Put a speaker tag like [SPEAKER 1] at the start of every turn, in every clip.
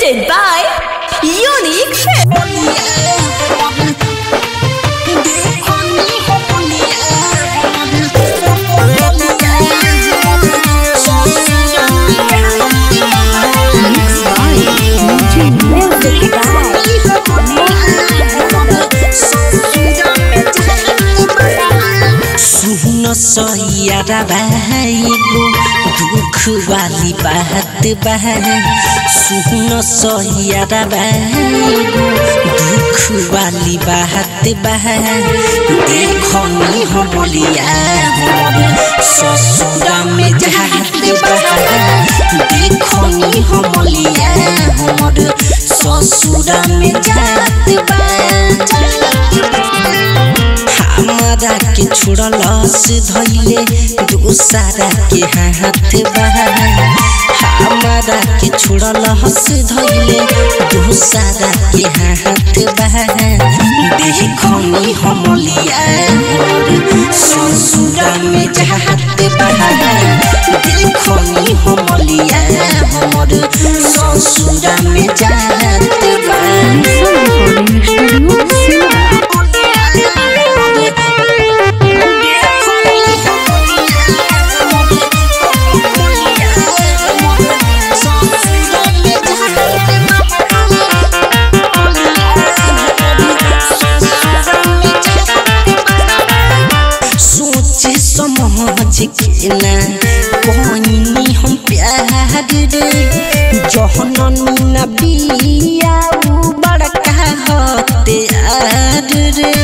[SPEAKER 1] presented by Unique
[SPEAKER 2] सोयारा भाईगो दुख वाली बात बह सुन सोयारा भाईगो दुख वाली बात बह देखो नी हमलिया ससुरा में जात बह देखो नी हमलिया हमर ससुरा में जात बह हमारा के छोड़लस धैले दूसरा के हाथ बह हमारा के छोड़लस धैले दूसरा के हाथ बह देखो नी हमलिया ससुरा में जात बह देखो नी हमलिया हमर ससुरा में जात बह ना कोई हम प्यार रे जहननी न बिया बड़का होते यार रे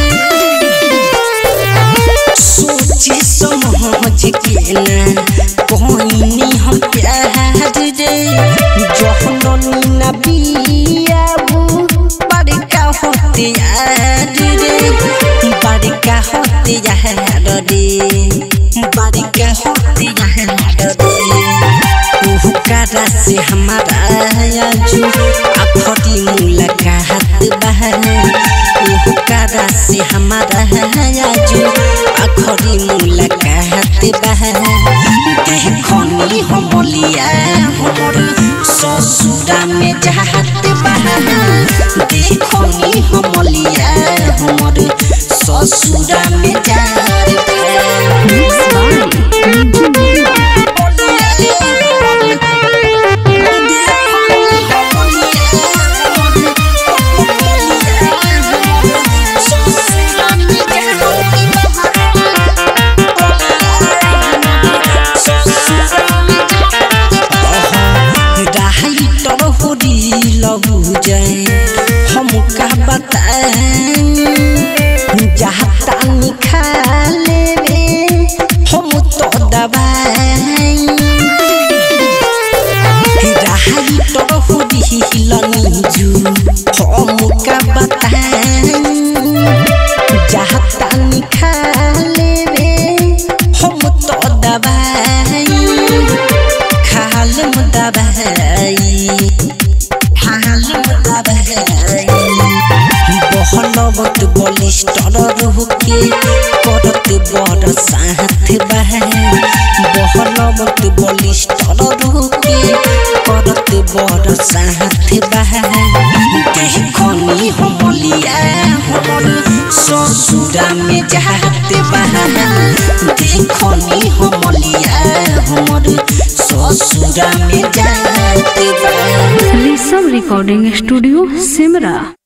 [SPEAKER 2] सोची समझ के ना कोई हम प्यार रे जहननी न बिया बड़का होते यार रे बड़का होते यार रे बारिका होती है ओहकारा से हमारा आजू आखरी मुलाकात बह ओहकारा से हमारा आजू आखरी मुलाकात बह देखो नी हमलिया हमर ससुरा में जात बह देखो नी हमलिया हमर ससुरा में जात हमका बताएं जहाँ खा लेवे हम तो दबाई रहाई तो लनीजू हमका बताएं जहाँ खा लेवे हम तो दबाई खाल दबाई बहलवत बलिष्ठर रुके करत बड़ साथ बह बहलवत बलिष्ठर रुके करत बड़ साथ बह देखो नी हमलिया हमर ससुरा में जात बह देखो नी हमलिया हमर ससुरा में जात बह।
[SPEAKER 3] Recording studio Simra.